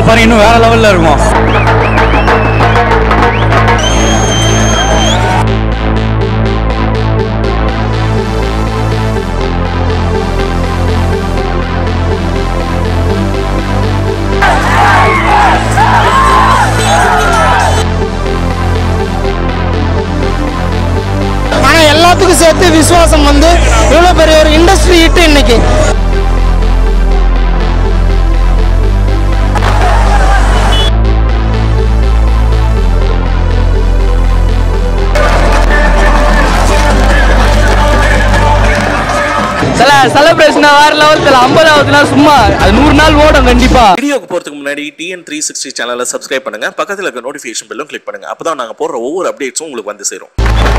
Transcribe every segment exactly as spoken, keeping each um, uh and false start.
பாருங்க இன்னும் வேற லெவல்ல இருக்கும். ஆனா எல்லாத்துக்கும் சேர்த்து விஸ்வாசம் வந்து இவ்வளவு பெரிய ஒரு இண்டஸ்ட்ரி ஹிட் இன்னைக்கு. செலிப்ரேஷன் வேற லெவல்ல ஐம்பதாவதுனா சும்மா அது நூறு நாள் ஓடும் கண்டிப்பா. வீடியோக்கு போறதுக்கு முன்னாடி டி என் த்ரீ சிக்ஸ்டி சேனலை சப்ஸ்கிரைப் பண்ணுங்க, பக்கத்துல இருக்க நோட்டிஃபிகேஷன் பெல்லும் கிளிக் பண்ணுங்க. அப்பதான் நாங்க போடுற ஒவ்வொரு அப்டேட்ஸும் உங்களுக்கு வந்து சேரும்.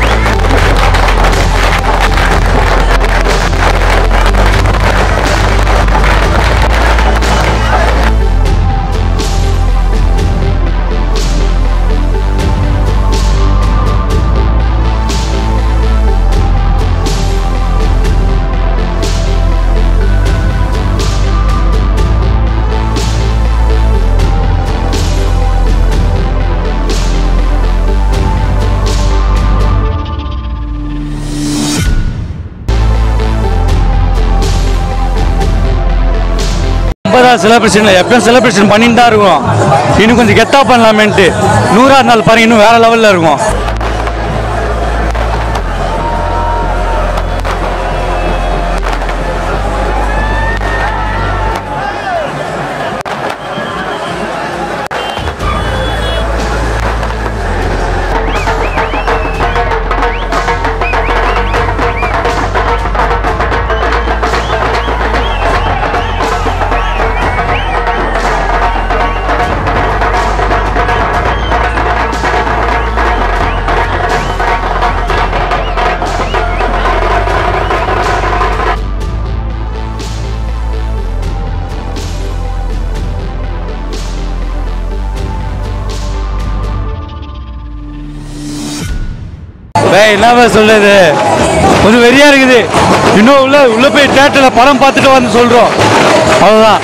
செலிப்ரேஷன் எப்பயும் செலிப்ரேஷன் பண்ணிட்டு தான் இருக்கும். இன்னும் கொஞ்சம் கெத்தா பண்ணலாமேன்ட்டு நூறாவது நாள் பாருங்க இன்னும் வேற லெவல்ல இருக்கும். என்ன சொல்றது, கொஞ்சம் வெறியா இருக்குது. இன்னும் உள்ள உள்ள போய் தியேட்டர்ல படம் பார்த்துட்டு வந்து சொல்றோம், அவ்வளவுதான்.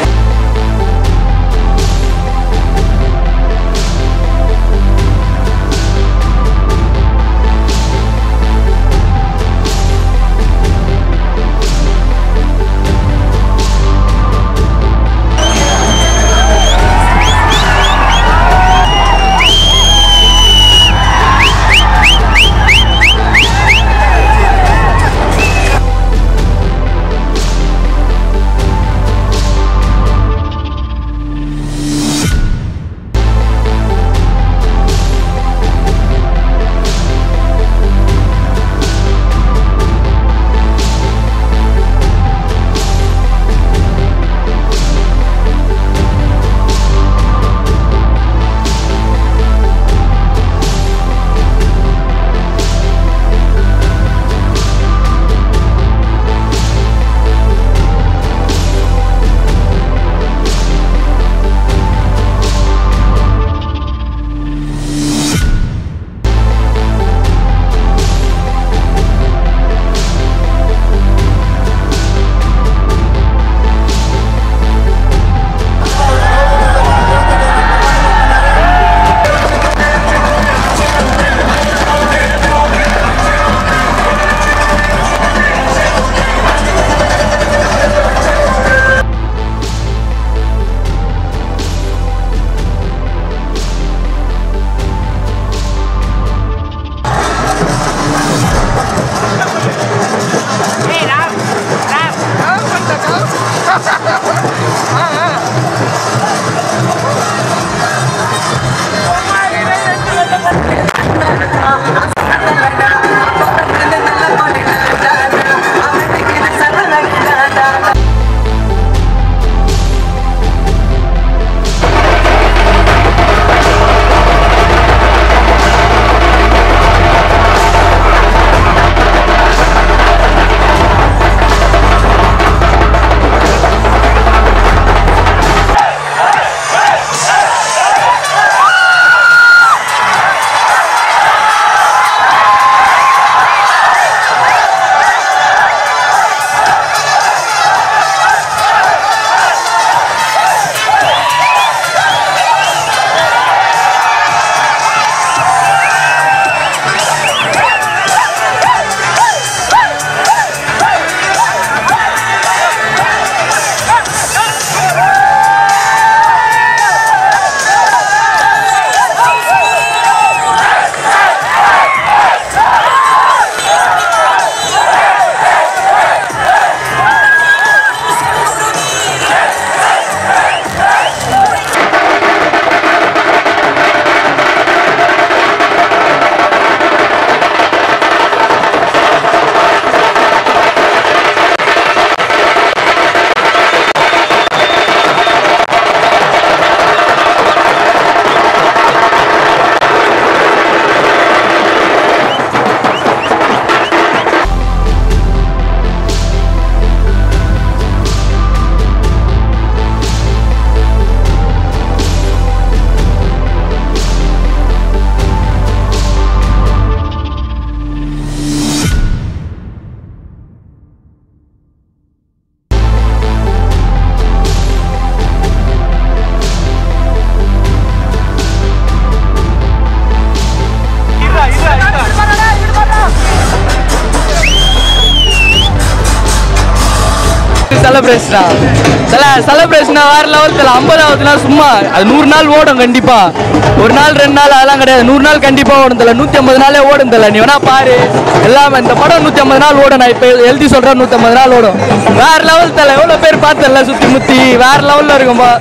செலிப்ரேஷனா தல செலிப்ரேஷனா வேற லெவல் தல ஐம்பதாவதுனா சும்மா அது நூறு நாள் ஓடும் கண்டிப்பா ஒரு நாள் ரெண்டு நாள் அதெல்லாம் கிடையாது நூறு நாள் கண்டிப்பா ஓடும் தல நூற்றி ஐம்பது நாளே ஓடும் தல நீ வேணா பாரு எல்லாமே இந்த படம் நூற்றி ஐம்பது நாள் ஓடும் நான் இப்போ எழுதி சொல்கிறேன் நூற்றி ஐம்பது நாள் ஓடும் வேற லெவல் தல எவ்வளோ பேர் பார்த்தல சுற்றி முற்றி வேற லெவலில் இருக்கும்பா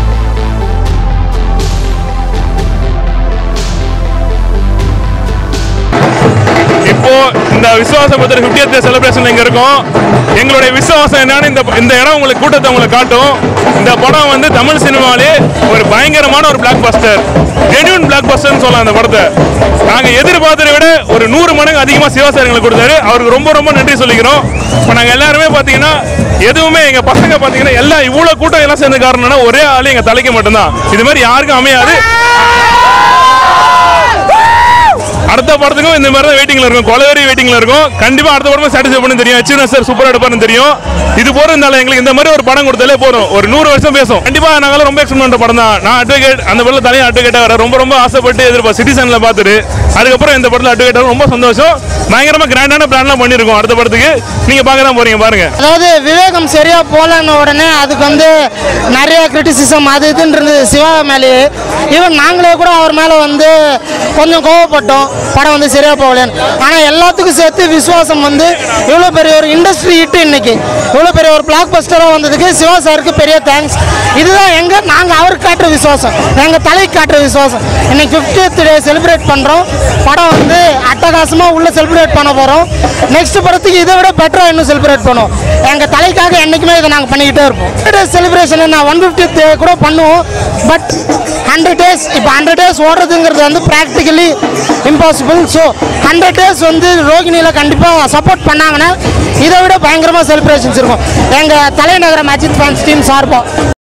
இப்போ இந்த விசுவாசம் பத்திர ஃபிஃப்டியத் செலிப்ரேஷன் இங்க இருக்கும் எங்களுடைய விசுவாசம் என்னன்னு இந்த இந்த இடம் உங்களுக்கு கூட்டத்தை உங்களுக்கு காட்டும் இந்த படம் வந்து தமிழ் சினிமாலே ஒரு பயங்கரமான ஒரு பிளாக் பஸ்டர் ஜென்யூன் பிளாக் பஸ்டர்னு சொல்லலாம் அந்த படத்தை நாங்க எதிர்பார்த்ததை விட ஒரு நூறு மடங்கு அதிகமா சிவா சார் எங்களுக்கு கொடுத்தாரு அவருக்கு ரொம்ப ரொம்ப நன்றி சொல்லிக்கிறோம் இப்போ நாங்க எல்லாருமே பாத்தீங்கன்னா எதுவுமே எங்க பசங்க பாத்தீங்கன்னா எல்லாம் இவ்வளவு கூட்டம் எல்லாம் சேர்ந்த காரணம்னா ஒரே ஆளு எங்க தலைக்கு மட்டும்தான் இது மாதிரி யாருக்கும் அமையாது அடுத்த படத்துக்கும் இந்த மாதிரி தான் வெயிட்டிங்ல இருக்கும் கொலவெறி வெயிட்டிங்ல இருக்கும் கண்டிப்பா அடுத்த படமும் சாட்டிஸ்ஃபை பண்ண தெரியும் அச்சீவ்னஸ் சார் சூப்பரா எடுப்பாருன்னு தெரியும் இது போறதுனால எங்களுக்கு இந்த மாதிரி ஒரு படம் கொடுத்தாலே போதும் ஒரு நூறு வருஷம் பேசும் கண்டிப்பா நாங்களும் ரொம்ப எக்ஸ்பெக்ட் பண்ற படம் தான் நான் அட்வொகேட் அந்த படத்துல தனியாக அட்வொகேட்டா வர ரொம்ப ரொம்ப ஆசைப்பட்டு எதிர்ப்பா சிட்டிசன்ல பார்த்துட்டு அதுக்கப்புறம் இந்த படத்துல அட்வொகேட்டா ரொம்ப சந்தோஷம் பயங்கரமா கிராண்டான பிளான்லாம் பண்ணிருக்கோம் அடுத்த படத்துக்கு நீங்க பார்க்க தான் போறீங்க பாருங்க அதாவது விவேகம் சரியா போலன்னு உடனே அதுக்கு வந்து நிறைய கிரிட்டிசிசம் அது இதுன்னு இருந்தது சிவா மேலேயே ஈவன் நாங்களே கூட அவர் மேலே வந்து கொஞ்சம் கோவப்பட்டோம் படம் வந்து சரியா போகலன்னு ஆனால் எல்லாத்துக்கும் சேர்த்து விஸ்வாசம் வந்து இவ்வளோ பெரிய ஒரு இண்டஸ்ட்ரி ஹிட் இன்னைக்கு இவ்வளோ பெரிய ஒரு பிளாக் பஸ்டராக வந்ததுக்கு சிவா சாருக்கு பெரிய தேங்க்ஸ் இதுதான் எங்கள் நாங்கள் அவருக்கு காட்டுற விசுவாசம் எங்கள் தலைக்கு காட்டுற விசுவாசம் இன்னைக்கு ஃபிஃப்டியத் டே செலிப்ரேட் பண்ணுறோம் படம் வந்து அட்டகாசமாக உள்ள செலிப்ரேட் பண்ண போகிறோம் நெக்ஸ்ட் படத்துக்கு இதை விட பெட்டராக இன்னும் செலிப்ரேட் பண்ணுவோம் எங்கள் தலைக்காக என்றைக்குமே இதை நாங்கள் பண்ணிக்கிட்டே இருப்போம் டே செலிப்ரேஷன் நான் ஒன் ஃபிஃப்டியத் டே கூட பண்ணுவோம் பட் ஹண்ட்ரட் டேஸ் இப்போ ஹண்ட்ரட் டேஸ் ஓடுறதுங்கிறது வந்து practically impossible so hundred days வந்து ரோகிணியில் கண்டிப்பாக சப்போர்ட் பண்ணாங்கன்னா இதை விட பயங்கரமாக செலிப்ரேஷன்ஸ் இருக்கும் எங்கள் தலைநகரம் அஜித் ஃபேன்ஸ் டீம் சார்பாக